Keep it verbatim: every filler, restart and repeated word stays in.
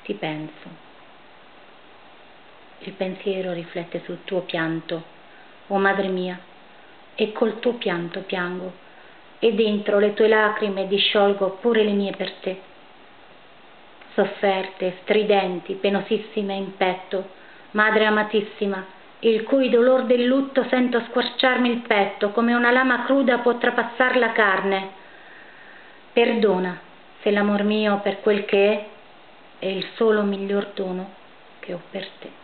ti penso. Il pensiero riflette sul tuo pianto, o madre mia, e col tuo pianto piango, e dentro le tue lacrime disciolgo pure le mie per te. Sofferte, stridenti, penosissime in petto, madre amatissima, il cui dolor del lutto sento squarciarmi il petto, come una lama cruda può trapassar la carne. Perdona se l'amor mio per quel che è, è il solo miglior dono che ho per te.